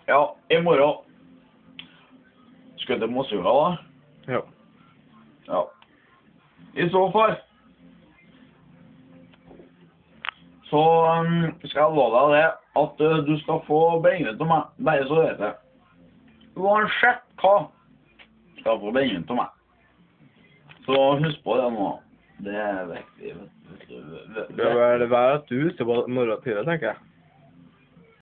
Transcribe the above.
Ja, i morgen. Skal til Mossjøa da? Ja. Ja. I så fall. Så skal jeg love deg det, at du skal få bringe til meg, bare så vet jeg. Uansett hva, skal du få bringe til meg. Så husk på det nå. Det viktig, vet du. Det er vel at du husker på morgentidet, tenker jeg.